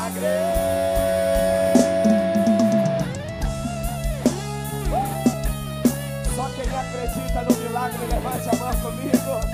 Só quem acredita no milagre, levante a mão comigo.